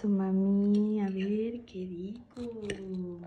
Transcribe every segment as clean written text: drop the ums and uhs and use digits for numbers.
su mami. A ver, qué rico.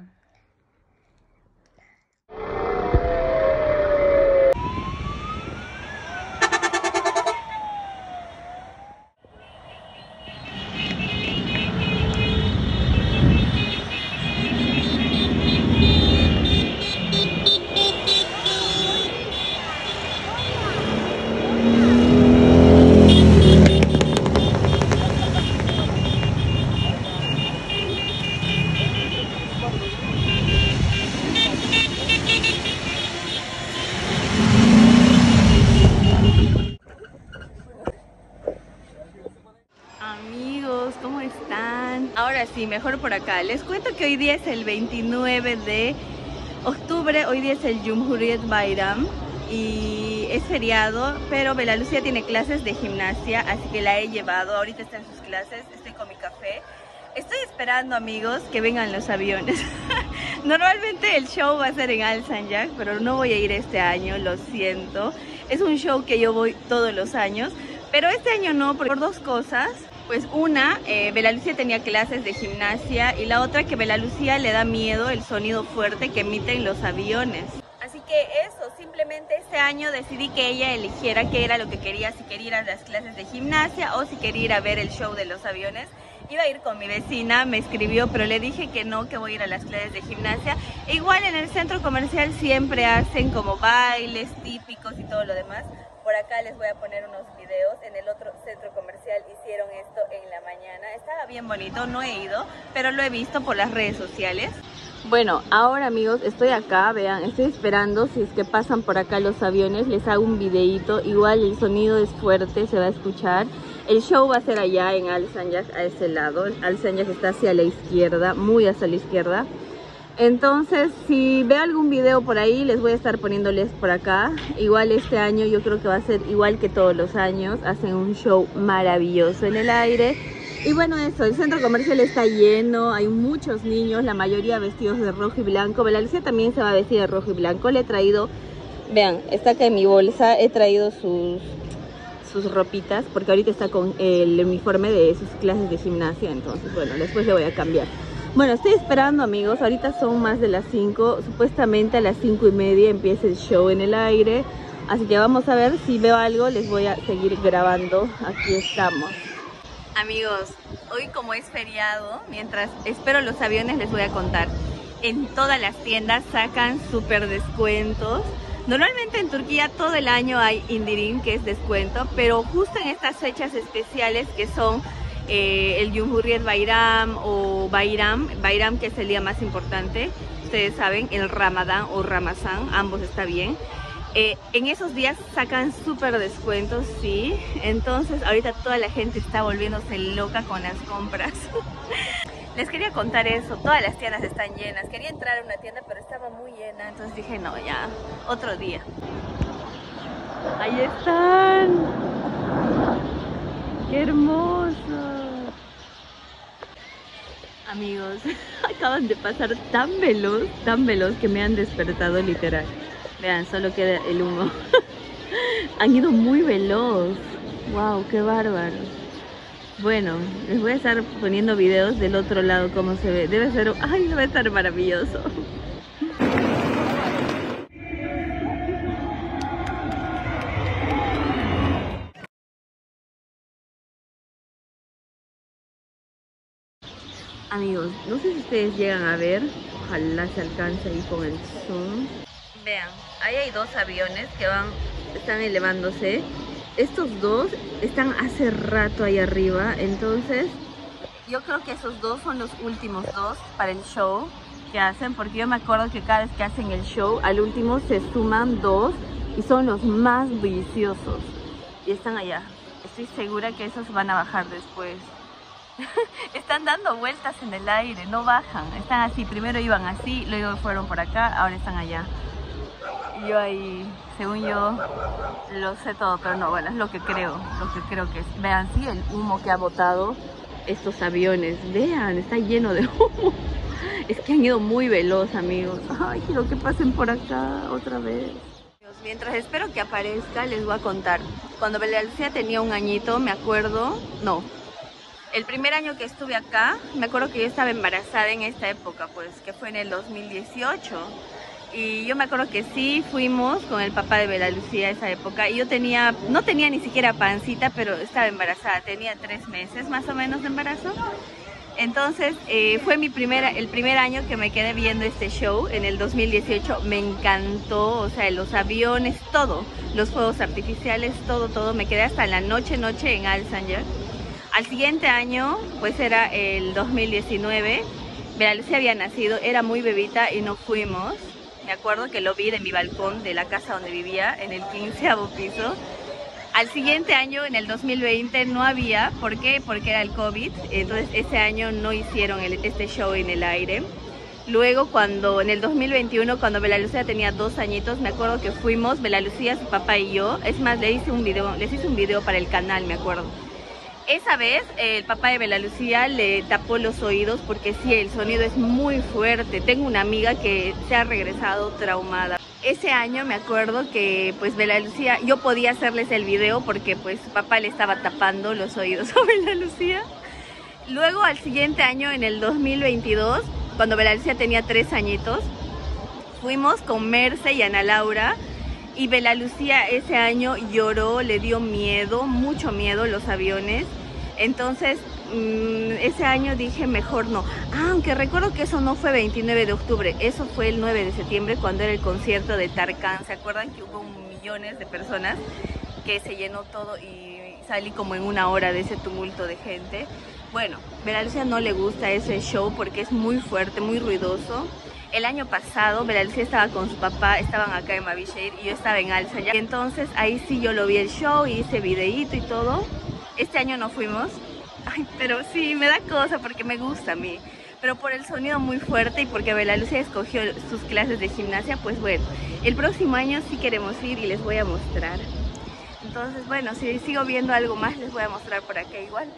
Amigos, ¿cómo están? Ahora sí, mejor por acá. Les cuento que hoy día es el 29 de octubre, hoy día es el Cumhuriyet Bayram y es feriado, pero Bella Lucía tiene clases de gimnasia, así que la he llevado. Ahorita está en sus clases, estoy con mi café. Estoy esperando, amigos, que vengan los aviones. Normalmente el show va a ser en Al Sanjak, pero no voy a ir este año, lo siento. Es un show que yo voy todos los años, pero este año no, por dos cosas. Pues una, Bella Lucía tenía clases de gimnasia, y la otra que Bella Lucía le da miedo el sonido fuerte que emiten los aviones. Así que eso, simplemente este año decidí que ella eligiera qué era lo que quería, si quería ir a las clases de gimnasia o si quería ir a ver el show de los aviones. Iba a ir con mi vecina, me escribió, pero le dije que no, que voy a ir a las clases de gimnasia. E igual en el centro comercial siempre hacen como bailes típicos y todo lo demás. Por acá les voy a poner unos videos. En el otro centro comercial hicieron esto en la mañana. Estaba bien bonito, no he ido, pero lo he visto por las redes sociales. Bueno, ahora amigos, estoy acá, vean, estoy esperando si es que pasan por acá los aviones. Les hago un videito, igual el sonido es fuerte, se va a escuchar. El show va a ser allá en Al Sanjak, a ese lado. Al Sanjak está hacia la izquierda, muy hacia la izquierda. Entonces, si veo algún video por ahí, les voy a estar poniéndoles por acá. Igual este año yo creo que va a ser igual que todos los años. Hacen un show maravilloso en el aire. Y bueno, eso, el centro comercial está lleno, hay muchos niños, la mayoría vestidos de rojo y blanco. Bella Lucía también se va a vestir de rojo y blanco. Le he traído, vean, está acá en mi bolsa, he traído sus ropitas, porque ahorita está con el uniforme de sus clases de gimnasia. Entonces, bueno, después le voy a cambiar. Bueno, estoy esperando, amigos, ahorita son más de las 5, supuestamente a las 5:30 empieza el show en el aire, así que vamos a ver, si veo algo les voy a seguir grabando. Aquí estamos. Amigos, hoy como es feriado, mientras espero los aviones les voy a contar. En todas las tiendas sacan súper descuentos. Normalmente en Turquía todo el año hay indirim, que es descuento, pero justo en estas fechas especiales que son el Cumhuriyet Bayram o Bayram, que es el día más importante, ustedes saben, el Ramadán o Ramazán, ambos está bien. En esos días sacan súper descuentos, sí. Entonces ahorita toda la gente está volviéndose loca con las compras. Les quería contar eso, todas las tiendas están llenas. Quería entrar a una tienda pero estaba muy llena, entonces dije no, ya, otro día. Ahí están. ¡Qué hermoso! Amigos, acaban de pasar tan veloz que me han despertado literal. Vean, solo queda el humo. Han ido muy veloz. ¡Wow! ¡Qué bárbaro! Bueno, les voy a estar poniendo videos del otro lado cómo se ve. Debe ser... ¡Ay! Debe estar maravilloso. Amigos, no sé si ustedes llegan a ver. Ojalá se alcance ahí con el zoom. Vean, ahí hay dos aviones que están elevándose. Estos dos están hace rato ahí arriba, entonces yo creo que esos dos son los últimos dos para el show que hacen, porque yo me acuerdo que cada vez que hacen el show, al último se suman dos y son los más bulliciosos. Y están allá. Estoy segura que esos van a bajar después. Están dando vueltas en el aire, no bajan. Están así, primero iban así, luego fueron por acá, ahora están allá. Yo ahí, según yo, lo sé todo, pero no, bueno, es lo que creo que es. Vean, sí, el humo que ha botado estos aviones. Vean, está lleno de humo. Es que han ido muy veloz, amigos. Ay, quiero que pasen por acá otra vez. Mientras espero que aparezca, les voy a contar. Cuando Bella Lucía tenía un añito, me acuerdo, no. El primer año que estuve acá, me acuerdo que yo estaba embarazada en esta época, pues, que fue en el 2018. Y yo me acuerdo que sí fuimos con el papá de Bela Lucía esa época. Y yo no tenía ni siquiera pancita, pero estaba embarazada. Tenía 3 meses más o menos de embarazo. Entonces fue el primer año que me quedé viendo este show en el 2018. Me encantó, o sea, los aviones, todo, los fuegos artificiales, todo. Me quedé hasta la noche en Alsager. Al siguiente año, pues era el 2019, Bela Lucía había nacido, era muy bebita y no fuimos. Me acuerdo que lo vi de mi balcón de la casa donde vivía, en el 15º piso. Al siguiente año, en el 2020, no había. ¿Por qué? Porque era el COVID. Entonces, ese año no hicieron este show en el aire. Luego, en el 2021, cuando Bela Lucía tenía 2 añitos, me acuerdo que fuimos, Bela Lucía, su papá y yo. Es más, les hice un video para el canal, me acuerdo. Esa vez, el papá de Bela Lucía le tapó los oídos porque sí, el sonido es muy fuerte. Tengo una amiga que se ha regresado traumada. Ese año me acuerdo que pues Bela Lucía, yo podía hacerles el video porque pues su papá le estaba tapando los oídos a Bela Lucía. Luego al siguiente año, en el 2022, cuando Bela Lucía tenía 3 añitos, fuimos con Merce y Ana Laura. Y Bela Lucía ese año lloró, le dio miedo, mucho miedo los aviones. Entonces ese año dije mejor no. Aunque recuerdo que eso no fue 29 de octubre, eso fue el 9 de septiembre cuando era el concierto de Tarkan. ¿Se acuerdan que hubo millones de personas que se llenó todo y salí como en 1 hora de ese tumulto de gente? Bueno, Bela Lucía no le gusta ese show porque es muy fuerte, muy ruidoso. El año pasado Bela Lucía estaba con su papá, estaban acá en Mavishade y yo estaba en Alsager. Entonces ahí sí yo lo vi el show y hice videíto y todo. Este año no fuimos. Ay, pero sí, me da cosa porque me gusta a mí. Pero por el sonido muy fuerte y porque Bela Lucía escogió sus clases de gimnasia, pues bueno, el próximo año sí queremos ir y les voy a mostrar. Entonces, bueno, si sigo viendo algo más, les voy a mostrar por acá igual.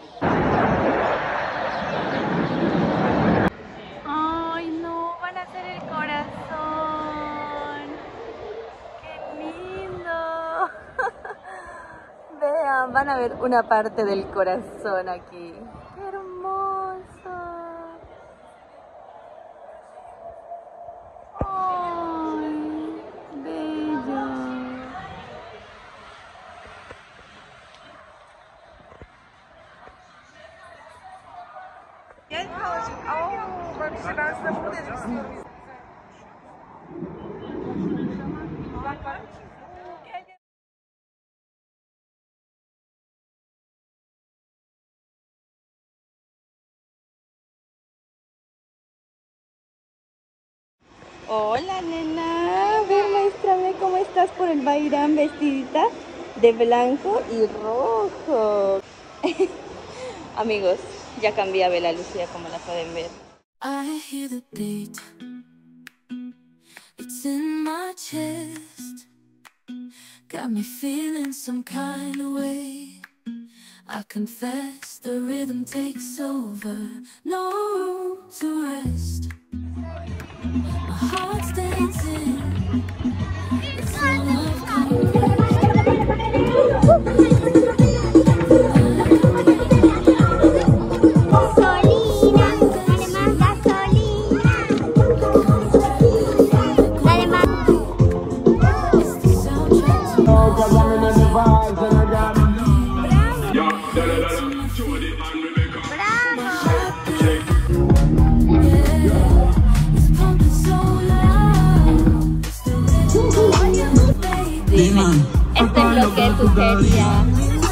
Ay, no, van a hacer el corazón. ¡Qué lindo! Vean, van a ver una parte del corazón aquí. ¡Qué hermoso! ¡Ay, bello! Hola, nena. A ver, muéstrame cómo estás por el Bayram vestidita de blanco y rojo. Amigos, ya cambié a Bela Lucía, como la pueden ver. I hear the beat, it's in my chest, got me feeling some kind of way. I confess the rhythm takes over, no room to rest. My heart's dancing, it's all I've got. Esto es lo que tú querías.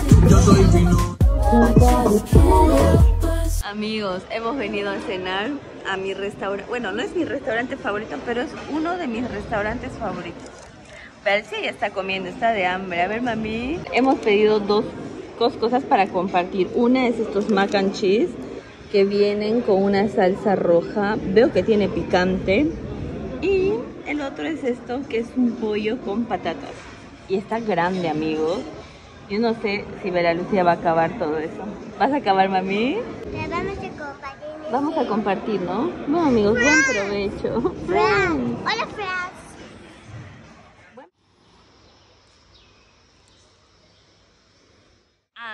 Amigos, hemos venido a cenar a mi restaurante. Bueno, no es mi restaurante favorito, pero es uno de mis restaurantes favoritos. Pero sí, ya está comiendo, está de hambre. A ver, mami. Hemos pedido dos cosas para compartir. Una es estos mac and cheese que vienen con una salsa roja. Veo que tiene picante. Y el otro es esto, que es un pollo con patatas. Y está grande, amigos. Yo no sé si Bela Lucía va a acabar todo eso. ¿Vas a acabar, mami? Vamos a compartir. Vamos a compartir, ¿no? Bueno, amigos, buen provecho. Hola, Franz.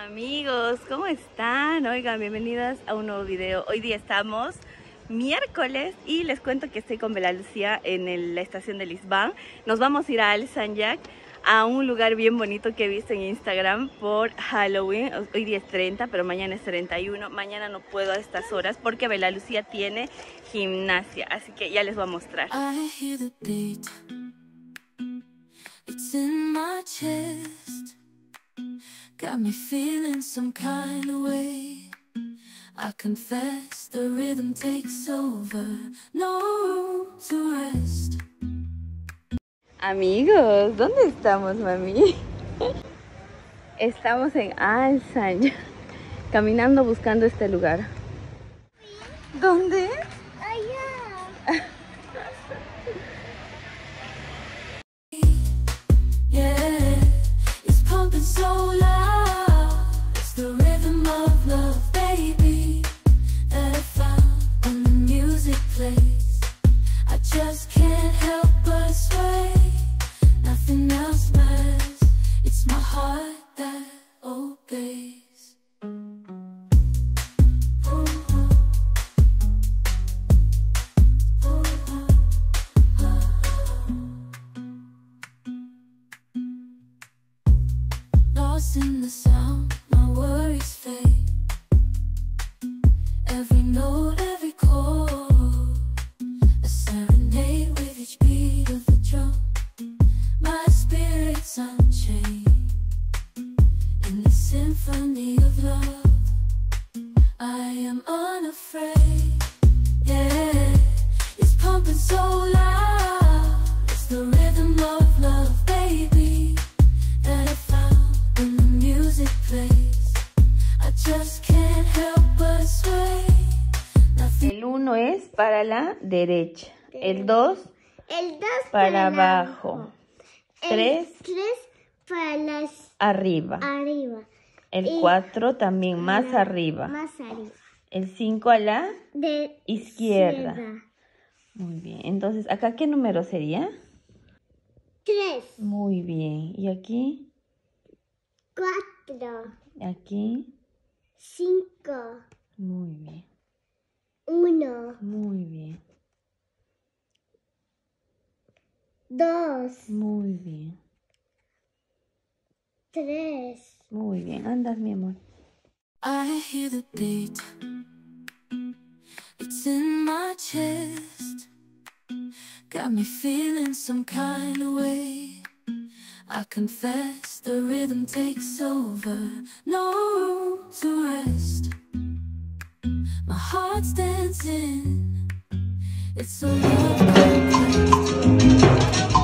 Amigos, ¿cómo están? Oigan, bienvenidas a un nuevo video. Hoy día estamos miércoles y les cuento que estoy con Bella Lucía en la estación de Lisbán. Nos vamos a ir a Al Sanjak, a un lugar bien bonito que he visto en Instagram por Halloween. Hoy día es 30, pero mañana es 31. Mañana no puedo a estas horas porque Bella Lucía tiene gimnasia, así que ya les voy a mostrar. I hear the beat. It's in my chest. Got me feeling some kind of way. I confess the rhythm takes over. No room to rest. Amigos, ¿dónde estamos, mami? Estamos en Al Sanjak, caminando buscando este lugar. ¿Dónde? Allá. Yeah, it's pumping so loud. It's the rhythm of love, baby, that I found when the music plays. I just can't help but sway. Nothing else matters. It's my heart that obeys. Lost in the sound, my worries fade. Every note, every chord, a serenade with each beat of the drum. My spirit's unchained in the symphony of love. I am unafraid. Yeah, it's pumping so loud. It's the rhythm of love, baby, that I found when the music plays. I just can't help but sway. El 1 es para la derecha, el 2 El 2 para abajo, 3 3 para las arriba, arriba. el y 4 también más la- arriba, Más arriba. el 5 a la De izquierda. Muy bien, entonces, ¿acá qué número sería? 3, Muy bien, y aquí, 4, aquí, 5, muy bien, 1, muy bien, 2, muy bien, 3. muy bien, andas mi amor. I hear the beat. It's in my chest. Got me feeling some kind of way. I confess the rhythm takes over. No room to rest. My heart's dancing. It's so love complex.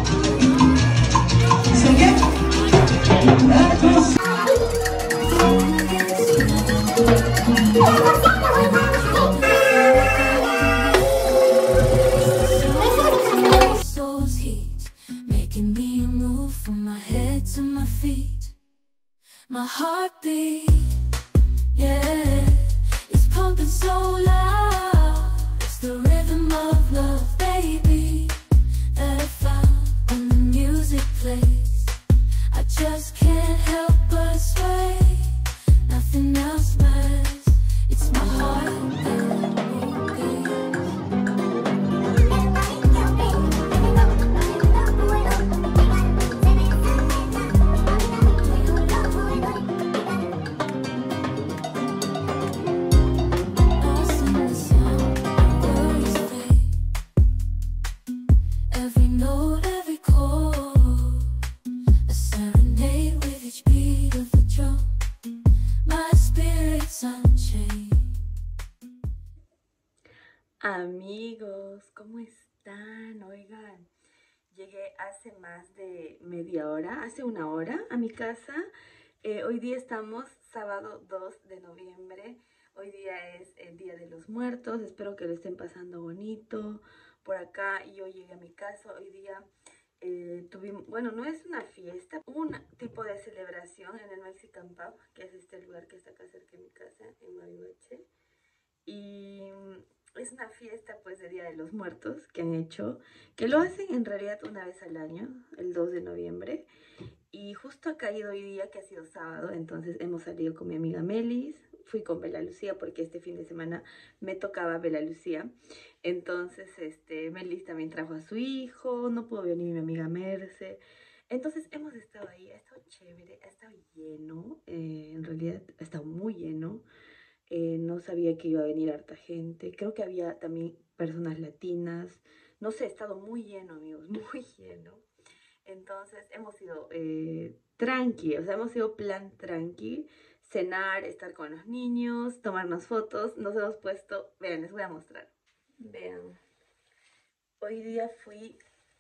Soul's heat, making me move from my head to my feet. My heartbeat, yeah, it's pumping so loud. It's the rhythm of love, baby, that I found when the music plays. I just can't help but sway. Nothing else matters. It's my heart that obeys. Lost in the sound, worries fade. Every note, every chord, a serenade with each beat of the drum. My spirit's unchained. Amigos, ¿cómo están? Oigan, llegué hace más de media hora, hace una hora a mi casa. Hoy día estamos sábado 2 de noviembre. Hoy día es el Día de los Muertos. Espero que lo estén pasando bonito. Por acá yo llegué a mi casa. Hoy día tuvimos, bueno, no es una fiesta, un tipo de celebración en el Mexican Pub, que es este lugar que está acá cerca de mi casa, en Bariloche. Y es una fiesta pues de Día de los Muertos que han hecho, que lo hacen en realidad una vez al año, el 2 de noviembre. Y justo ha caído hoy día, que ha sido sábado, entonces hemos salido con mi amiga Melis. Fui con Bela Lucía porque este fin de semana me tocaba Bela Lucía. Entonces, Melis también trajo a su hijo, no pudo venir mi amiga Merce. Entonces hemos estado ahí, ha estado chévere, ha estado lleno, en realidad ha estado muy lleno. No sabía que iba a venir harta gente, creo que había también personas latinas, no sé, ha estado muy lleno, amigos, muy lleno. Entonces hemos ido tranqui, o sea, hemos ido plan tranqui, cenar, estar con los niños, tomarnos fotos, nos hemos puesto, vean, les voy a mostrar, vean, hoy día fui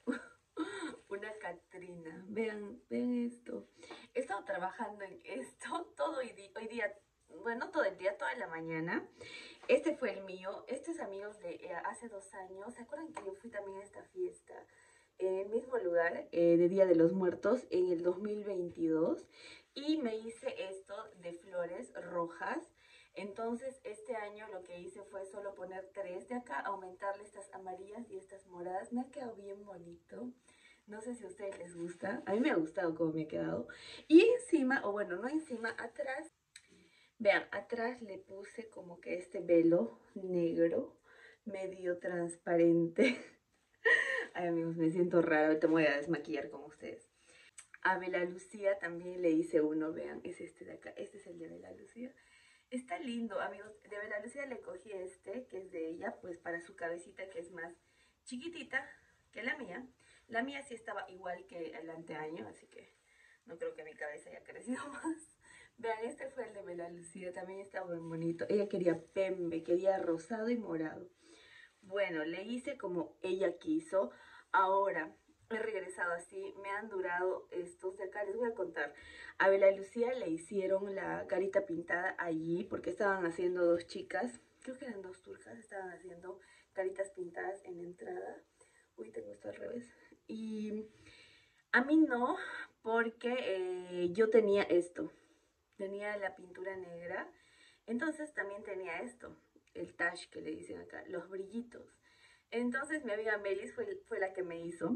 una Catrina, vean esto, he estado trabajando en esto todo hoy día, bueno, todo el día, toda la mañana. Este fue el mío, estos amigos de hace 2 años, ¿se acuerdan que yo fui también a esta fiesta? En el mismo lugar de Día de los Muertos en el 2022 y me hice esto de flores rojas. Entonces este año lo que hice fue solo poner 3 de acá, aumentarle estas amarillas y estas moradas. Me ha quedado bien bonito. No sé si a ustedes les gusta. A mí me ha gustado cómo me ha quedado. Y encima, o bueno, no encima, atrás, vean, atrás le puse como que este velo negro, medio transparente. Ay, amigos, me siento rara, ahorita me voy a desmaquillar con ustedes. A Bela Lucía también le hice uno, vean, es este de acá, este es el de Bela Lucía. Está lindo, amigos, de Bela Lucía le cogí este, que es de ella, pues para su cabecita, que es más chiquitita que la mía. La mía sí estaba igual que el anteaño, así que no creo que mi cabeza haya crecido más. Vean, este fue el de Bela Lucía, también está muy bonito. Ella quería pembe, quería rosado y morado. Bueno, le hice como ella quiso. Ahora he regresado así, me han durado estos de acá, les voy a contar. A Bela Lucía le hicieron la carita pintada allí porque estaban haciendo 2 chicas, creo que eran 2 turcas, estaban haciendo caritas pintadas en la entrada. Uy, tengo esto al revés. Y a mí no, porque yo tenía esto, tenía la pintura negra, entonces también tenía esto, el tash que le dicen acá, los brillitos. Entonces mi amiga Melis fue la que me hizo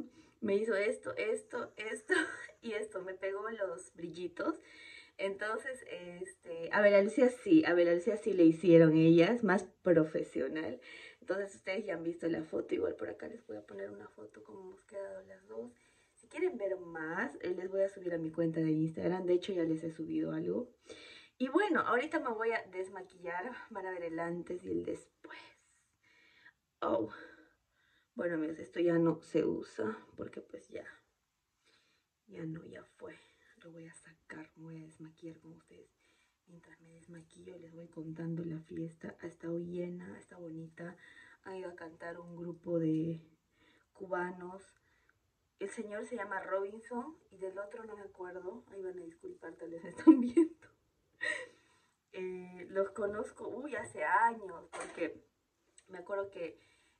esto y esto, me pegó los brillitos. Entonces, a Bela Lucía sí le hicieron ellas, más profesional. Entonces ustedes ya han visto la foto, igual por acá les voy a poner una foto como hemos quedado las dos. Si quieren ver más, les voy a subir a mi cuenta de Instagram, de hecho ya les he subido algo. Y bueno, ahorita me voy a desmaquillar, van a ver el antes y el después. Oh, bueno amigos, esto ya no se usa porque pues ya no, ya fue. Lo voy a sacar, me voy a desmaquillar con ustedes. Mientras me desmaquillo les voy contando la fiesta. Ha estado llena, está bonita. Ha ido a cantar un grupo de cubanos. El señor se llama Robinson y del otro no me acuerdo. Ahí van a disculpar, tal vez me están viendo. Los conozco, hace años, porque me acuerdo que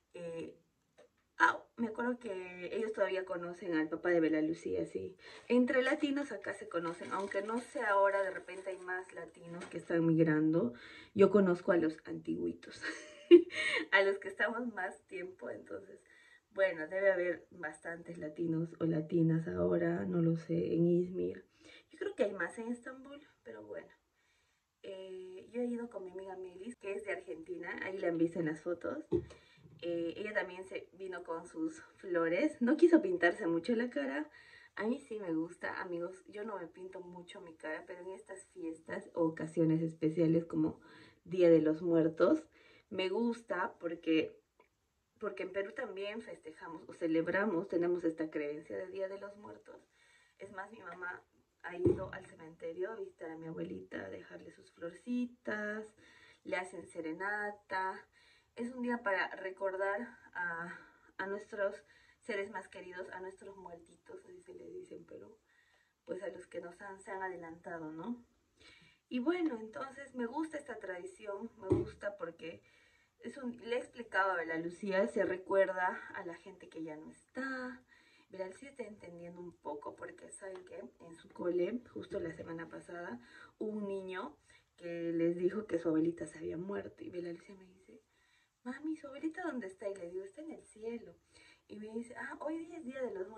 ellos todavía conocen al papá de Bela Lucía, sí. Entre latinos acá se conocen, aunque no sé ahora, de repente hay más latinos que están migrando. Yo conozco a los antiguitos, a los que estamos más tiempo, entonces, bueno, debe haber bastantes latinos o latinas ahora, no lo sé, en Izmir. Yo creo que hay más en Estambul, pero bueno. Yo he ido con mi amiga Melis, que es de Argentina, ahí la han visto en las fotos. Ella también se vino con sus flores, no quiso pintarse mucho la cara. A mí sí me gusta, amigos, yo no me pinto mucho mi cara, pero en estas fiestas o ocasiones especiales como Día de los Muertos, me gusta porque en Perú también festejamos o celebramos, tenemos esta creencia de Día de los Muertos. Es más, mi mamá ha ido al cementerio a visitar a mi abuelita, a dejarle sus florcitas, le hacen serenata. Es un día para recordar a nuestros seres más queridos, a nuestros muertitos, así se les dice en Perú, pues a los que se han adelantado, ¿no? Y bueno, entonces me gusta esta tradición, me gusta porque le he explicado a Bela Lucía, se recuerda a la gente que ya no está. Bela Lucía está entendiendo un poco porque saben que en su cole, justo la semana pasada, hubo un niño que les dijo que su abuelita se había muerto y Bela Lucía me dice: mami, ¿su abuelita dónde está? Y le digo: está en el cielo. Y me dice: hoy día es Día de los Muertos, es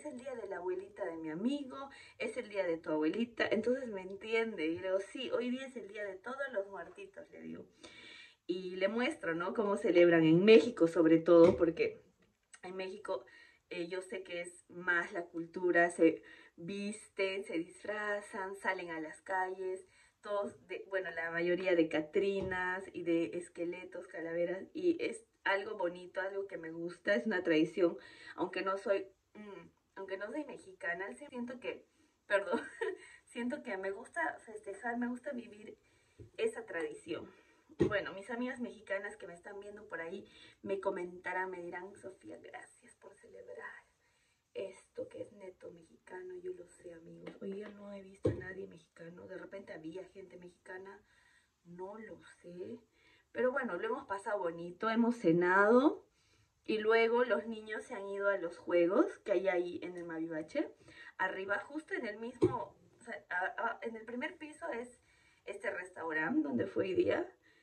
el día de la abuelita de mi amigo, es el día de tu abuelita, entonces me entiende. Y le digo, sí, hoy día es el día de todos los muertitos, le digo. Y le muestro, ¿no? Cómo celebran en México, sobre todo, porque en México yo sé que es más la cultura, se visten, se disfrazan, salen a las calles, todos, bueno, la mayoría de catrinas y de esqueletos, calaveras, y es algo bonito, algo que me gusta, es una tradición, aunque no soy, aunque no soy mexicana, siento que, perdón, siento que me gusta festejar, me gusta vivir esa tradición. Bueno, mis amigas mexicanas que me están viendo por ahí me comentarán, me dirán, Sofía, gracias por celebrar esto que es neto mexicano. Yo lo sé, amigos. Hoy día no he visto a nadie mexicano. De repente había gente mexicana, no lo sé. Pero bueno, lo hemos pasado bonito, hemos cenado y luego los niños se han ido a los juegos que hay ahí en el Mavivache. Arriba, justo en el mismo, o sea, en el primer piso es este restaurante donde fue hoy día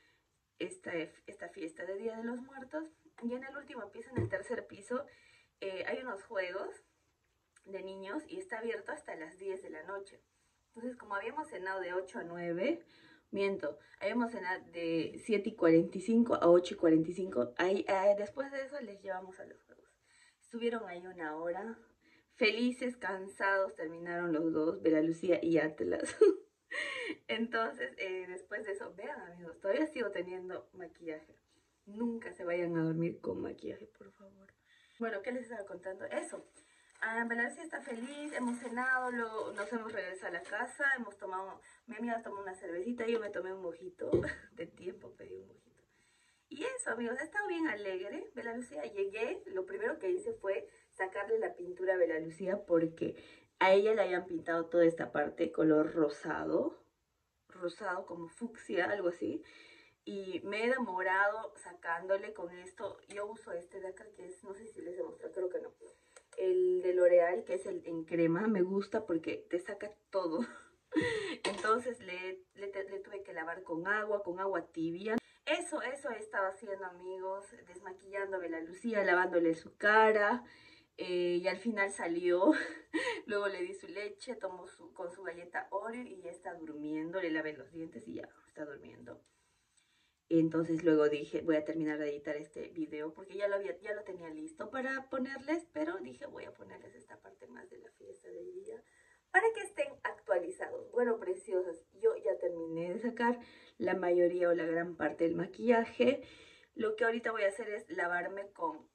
esta fiesta de Día de los Muertos. Y en el último piso, en el tercer piso, hay unos juegos de niños y está abierto hasta las 10 de la noche. Entonces, como habíamos cenado de 8 a 9, habíamos cenado de 7:45 a 8:45, después de eso les llevamos a los juegos. Estuvieron ahí una hora, felices, cansados, terminaron los dos, Bela Lucía y Atlas. Entonces, después de eso, vean, amigos, todavía sigo teniendo maquillaje. Nunca se vayan a dormir con maquillaje, por favor. Bueno, ¿qué les estaba contando? Eso. Bela Lucía está feliz, hemos cenado, luego nos hemos regresado a la casa, mi amiga tomó una cervecita, yo me tomé un mojito, de tiempo pedí un mojito. Y eso, amigos, he estado bien alegre. Bela Lucía, llegué, lo primero que hice fue sacarle la pintura a Bela Lucía porque a ella le habían pintado toda esta parte color rosado como fucsia, algo así. Y me he demorado sacándole con esto. Yo uso este de acá que es, no sé si les he mostrado, creo que no. El de L'Oreal, que es el en crema, me gusta porque te saca todo. Entonces le tuve que lavar con agua tibia. Eso he estado haciendo, amigos, desmaquillando a Bela Lucía, lavándole su cara. Y al final salió, luego le di su leche, tomó con su galleta Oreo y ya está durmiendo, le lavé los dientes y ya está durmiendo. Entonces luego dije, voy a terminar de editar este video porque ya lo tenía listo para ponerles, pero dije voy a ponerles esta parte más de la fiesta del día para que estén actualizados. Bueno, preciosos, yo ya terminé de sacar la mayoría o la gran parte del maquillaje. Lo que ahorita voy a hacer es lavarme con...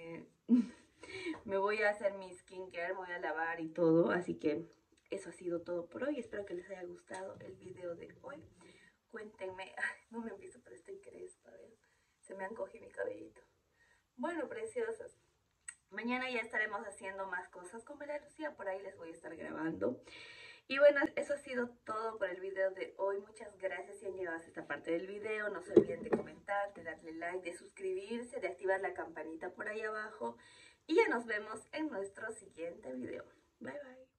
me voy a hacer mi skincare, me voy a lavar y todo, así que eso ha sido todo por hoy. Espero que les haya gustado el video de hoy. Cuéntenme, ay, no me empiezo, pero estoy crespa, ¿ven? Se me encogí mi cabellito. Bueno, preciosos, mañana ya estaremos haciendo más cosas con Bela Lucía, por ahí les voy a estar grabando. Y bueno, eso ha sido todo por el video de hoy. Muchas gracias si han llegado hasta esta parte del video. No se olviden de comentar, de darle like, de suscribirse, de activar la campanita por ahí abajo. Y ya nos vemos en nuestro siguiente video. Bye, bye.